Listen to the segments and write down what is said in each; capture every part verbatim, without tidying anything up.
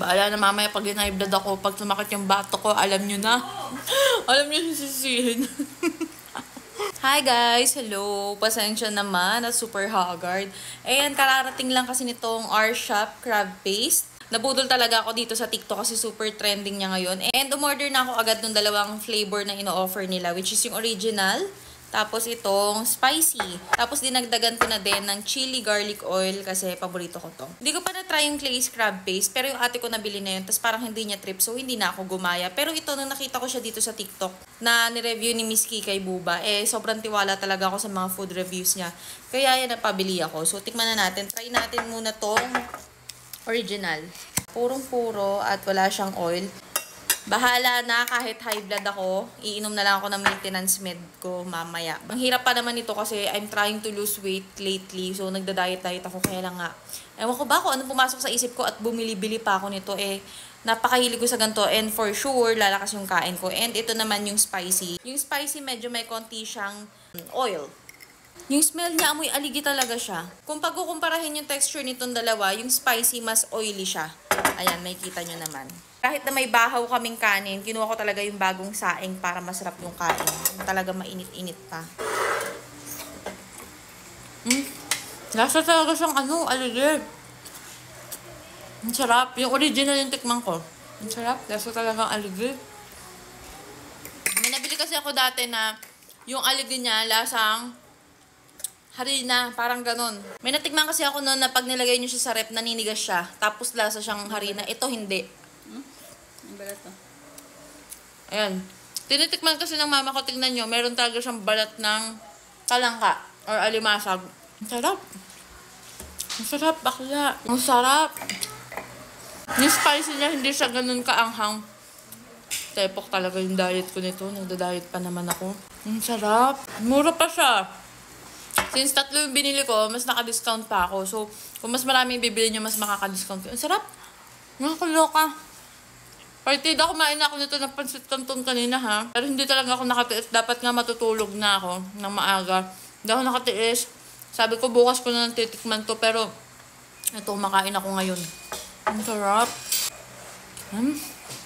Baala na mamaya pag high blood ako, pag sumakit yung bato ko, alam nyo na. Alam nyo yung sisihin. Hi guys! Hello! Pasensya naman at super haggard. Ayan, kararating lang kasi nitong R-Shop Crab Paste. Nabudol talaga ako dito sa TikTok kasi super trending niya ngayon. And umorder na ako agad ng dalawang flavor na ino-offer nila, which is yung original, tapos itong spicy. Tapos dinagdagan ko na din ng chili garlic oil kasi paborito ko to. Hindi ko pa na-try yung Clay's crab paste, pero yung ate ko nabili na yun, tapos parang hindi niya trip, so hindi na ako gumaya. Pero ito, nung nakita ko siya dito sa TikTok, na ni-review ni Miss Kikay Buba, eh sobrang tiwala talaga ako sa mga food reviews niya. Kaya yan, napabili ako. So tikman na natin. Try natin muna tong original. Purong-puro at wala siyang oil. Bahala na, kahit high blood ako, iinom na lang ako ng maintenance med ko mamaya. Ang hirap pa naman ito kasi I'm trying to lose weight lately. So, nagda-diet-diet ako. Kaya lang nga, ewan ko ba kung anong pumasok sa isip ko at bumili-bili pa ako nito. Eh, napakahilig ko sa ganito. And for sure, lalakas yung kain ko. And ito naman yung spicy. Yung spicy, medyo may konti siyang oil. Yung smell niya, amoy aligi talaga siya. Kung pagkukumparahin yung texture nitong dalawa, yung spicy, mas oily siya. Ayan, may kita nyo naman. Kahit na may bahaw kaming kanin, kinuha ko talaga yung bagong saing para masarap yung kain. Talaga mainit-init pa. Mm. Lasa talaga siyang ano, aligi. Ang sarap. Yung original yung tikman ko. Ang sarap. Lasa talagang aligi. May nabili kasi ako dati na yung aligi niya, lasang harina, parang ganon. May natikman kasi ako noon na pag nilagay nyo siya sa rep, naninigas siya. Tapos lasa siyang harina. Ito hindi. Hmm? Ang balat to. Ayan. Tinitikman kasi ng mama ko, tignan nyo, meron talaga siyang balat ng talangka or alimasag. Ang sarap. Ang sarap, bakla. Ang sarap. Yung spicy niya, hindi siya ganun kaanghang. Tepok talaga yung diet ko nito. Nagda-diet pa naman ako. Ang sarap. Mura pa siya. Since tatlo yung binili ko, mas naka-discount pa ako. So, kung mas marami bibili nyo, mas makaka-discount. Ang sarap. Nakakaloka. Partid ako, kumain ako nito ng pansit canton kanina ha. Pero hindi talaga ako nakatiis. Dapat nga matutulog na ako ng maaga. Hindi ako nakatiis. Sabi ko bukas ko na nang titikman to. Pero ito, makain ako ngayon. Ang sarap. Hmm.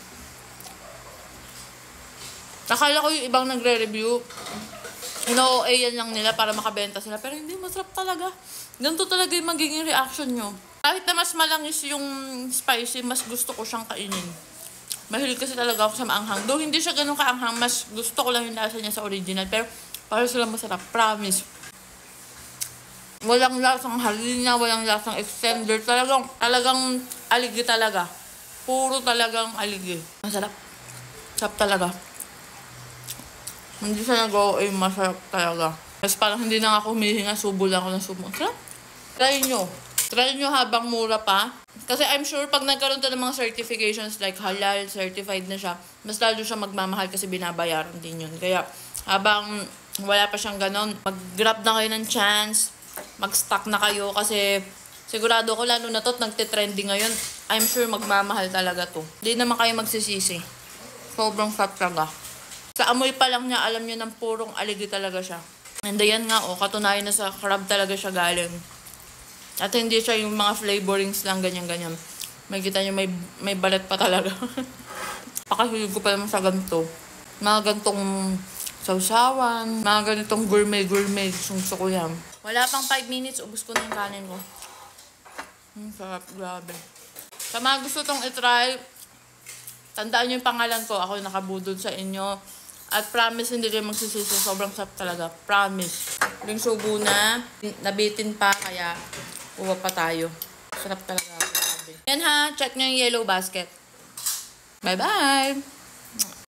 Nakala ko yung ibang nagre-review. Ino-O A yan lang nila para makabenta sila. Pero hindi, masarap talaga. Ganito talaga yung magiging reaction nyo. Kahit na mas malangis yung spicy, mas gusto ko siyang kainin. Mahilig kasi talaga ako sa maanghang. Though hindi siya ganun kaanghang, mas gusto ko lang yung lasa niya sa original. Pero para sila masarap, promise. Walang lasang harina, walang lasang extender. Talagang, talagang aligi talaga. Puro talagang aligi. Masarap. Sarap talaga. Hindi siya nag-O A, masarap talaga. Tapos parang hindi na ako humihinga, subo lang ako ng subo. Sarap. Try nyo. Try nyo habang mura pa. Kasi I'm sure pag nagkaroon to ng mga certifications like halal, certified na siya, mas lalo siya magmamahal kasi binabayaran din yun. Kaya habang wala pa siyang ganon, mag-grab na kayo ng chance, mag-stock na kayo kasi sigurado ko lalo na to, nagtitrending ngayon. I'm sure magmamahal talaga to. Hindi naman kayo magsisisi. Sobrang sarap talaga. Sa amoy pa lang niya, alam niyo ng purong aligi talaga siya. And ayan nga, oh, katunayan na sa crab talaga siya galing. At hindi siya yung mga flavorings lang, ganyan-ganyan. May kita niyo, may, may balat pa talaga. Pakahilig ko pa naman sa ganito. Mga ganitong sausawan, mga ganitong gourmet-gourmet. Gusto ko yan. Wala pang five minutes, ubos ko na yung kanin ko. Hmm, sarap, grabe. Sa mga gusto tong itry, tandaan niyo yung pangalan ko. Ako yung nakabudol sa inyo. At promise, hindi kayo magsisisi. Sobrang sarap talaga. Promise. Yung subo na, nabitin pa, kaya uwa pa tayo. Sarap talaga. Grabe. Yan ha, check nyo yung yellow basket. Bye-bye!